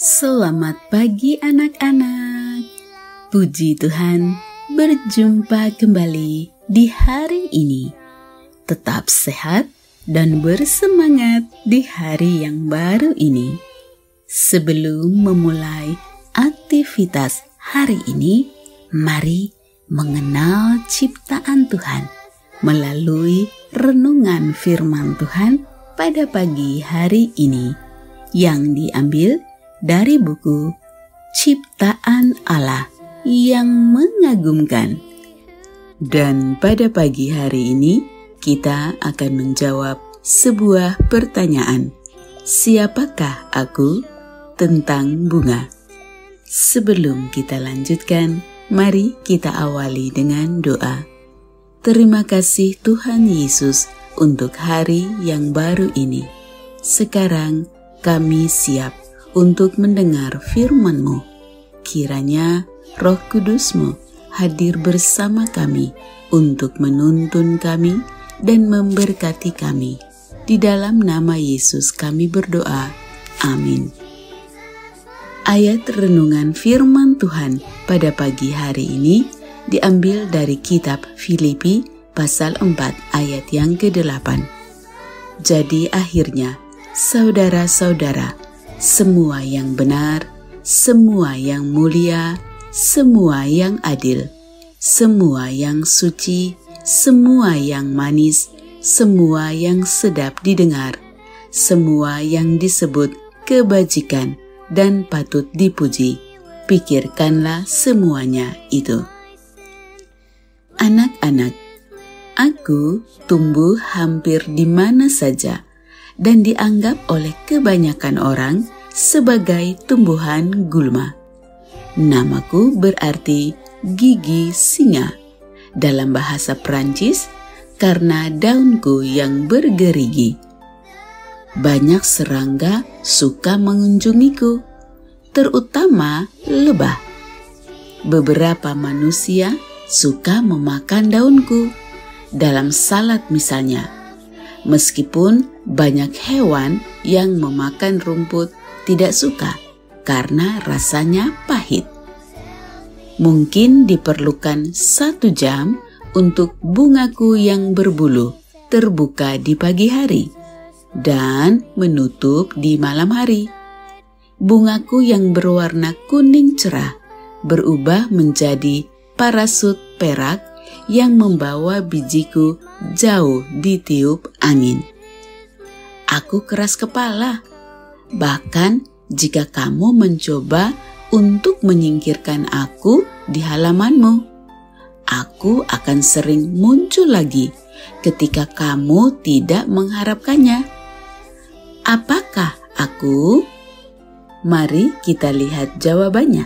Selamat pagi anak-anak. Puji Tuhan, berjumpa kembali di hari ini. Tetap sehat dan bersemangat di hari yang baru ini. Sebelum memulai aktivitas hari ini, mari mengenal ciptaan Tuhan melalui renungan firman Tuhan pada pagi hari ini yang diambil dari buku Ciptaan Allah yang Mengagumkan. Dan pada pagi hari ini kita akan menjawab sebuah pertanyaan. Siapakah aku? Tentang bunga. Sebelum kita lanjutkan, mari kita awali dengan doa. Terima kasih Tuhan Yesus untuk hari yang baru ini. Sekarang kami siap untuk mendengar firman-Mu. Kiranya Roh Kudus-Mu hadir bersama kami untuk menuntun kami dan memberkati kami. Di dalam nama Yesus kami berdoa. Amin. Ayat renungan firman Tuhan pada pagi hari ini diambil dari kitab Filipi pasal 4 ayat yang ke-8. Jadi akhirnya, saudara-saudara, semua yang benar, semua yang mulia, semua yang adil, semua yang suci, semua yang manis, semua yang sedap didengar, semua yang disebut kebajikan dan patut dipuji, pikirkanlah semuanya itu. Anak-anak, aku tumbuh hampir di mana saja dan dianggap oleh kebanyakan orang sebagai tumbuhan gulma. Namaku berarti gigi singa dalam bahasa Prancis karena daunku yang bergerigi. Banyak serangga suka mengunjungiku, terutama lebah. Beberapa manusia suka memakan daunku, dalam salad misalnya. Meskipun banyak hewan yang memakan rumput tidak suka karena rasanya pahit. Mungkin diperlukan 1 jam untuk bungaku yang berbulu terbuka di pagi hari dan menutup di malam hari. Bungaku yang berwarna kuning cerah berubah menjadi parasut perak yang membawa bijiku jauh ditiup angin. Aku keras kepala, bahkan jika kamu mencoba untuk menyingkirkan aku di halamanmu, aku akan sering muncul lagi ketika kamu tidak mengharapkannya. Apakah aku? Mari kita lihat jawabannya.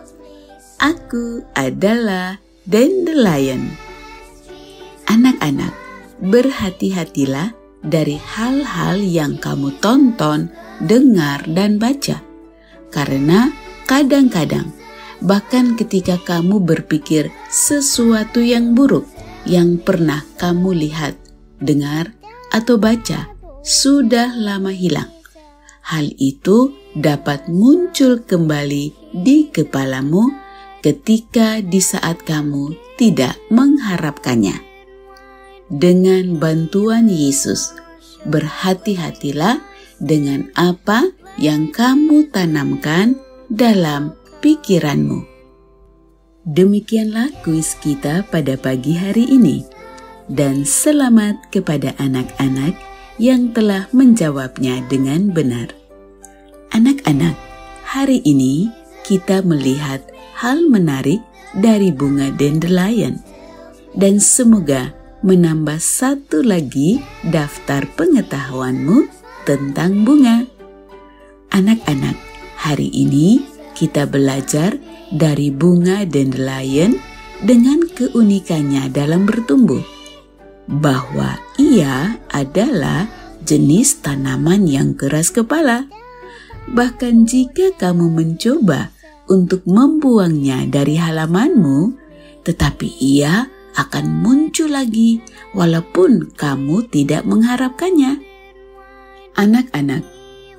Aku adalah dandelion. Anak-anak, berhati-hatilah dari hal-hal yang kamu tonton, dengar, dan baca. Karena kadang-kadang, bahkan ketika kamu berpikir sesuatu yang buruk yang pernah kamu lihat, dengar, atau baca, sudah lama hilang. Hal itu dapat muncul kembali di kepalamu ketika di saat kamu tidak mengharapkannya. Dengan bantuan Yesus, berhati-hatilah dengan apa yang kamu tanamkan dalam pikiranmu. Demikianlah kuis kita pada pagi hari ini. Dan selamat kepada anak-anak yang telah menjawabnya dengan benar. Anak-anak, hari ini kita melihat hal menarik dari bunga dandelion. Dan semoga menambah satu lagi daftar pengetahuanmu tentang bunga. Anak-anak, hari ini kita belajar dari bunga dandelion dengan keunikannya dalam bertumbuh, bahwa ia adalah jenis tanaman yang keras kepala. Bahkan jika kamu mencoba untuk membuangnya dari halamanmu, tetapi ia akan muncul lagi walaupun kamu tidak mengharapkannya. Anak-anak,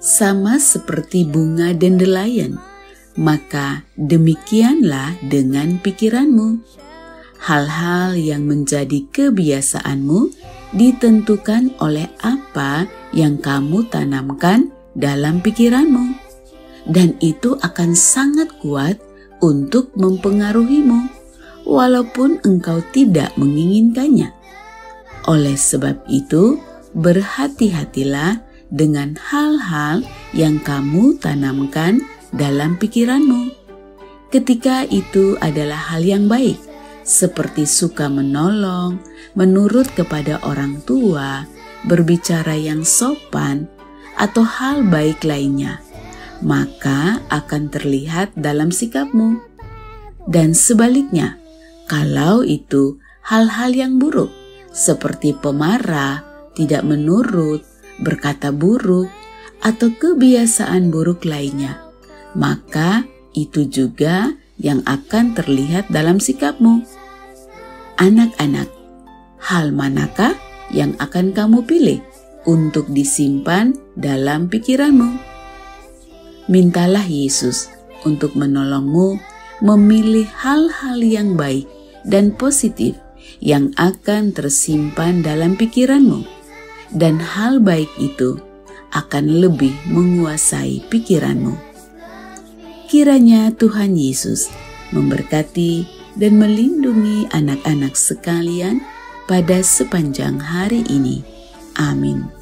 sama seperti bunga dandelion, maka demikianlah dengan pikiranmu. Hal-hal yang menjadi kebiasaanmu ditentukan oleh apa yang kamu tanamkan dalam pikiranmu, dan itu akan sangat kuat untuk mempengaruhimu, walaupun engkau tidak menginginkannya. Oleh sebab itu, berhati-hatilah dengan hal-hal yang kamu tanamkan dalam pikiranmu. Ketika itu adalah hal yang baik, seperti suka menolong, menurut kepada orang tua, berbicara yang sopan, atau hal baik lainnya, maka akan terlihat dalam sikapmu. Dan sebaliknya, kalau itu hal-hal yang buruk, seperti pemarah, tidak menurut, berkata buruk, atau kebiasaan buruk lainnya, maka itu juga yang akan terlihat dalam sikapmu. Anak-anak, hal manakah yang akan kamu pilih untuk disimpan dalam pikiranmu? Mintalah Yesus untuk menolongmu memilih hal-hal yang baik dan positif yang akan tersimpan dalam pikiranmu, dan hal baik itu akan lebih menguasai pikiranmu. Kiranya Tuhan Yesus memberkati dan melindungi anak-anak sekalian pada sepanjang hari ini. Amin.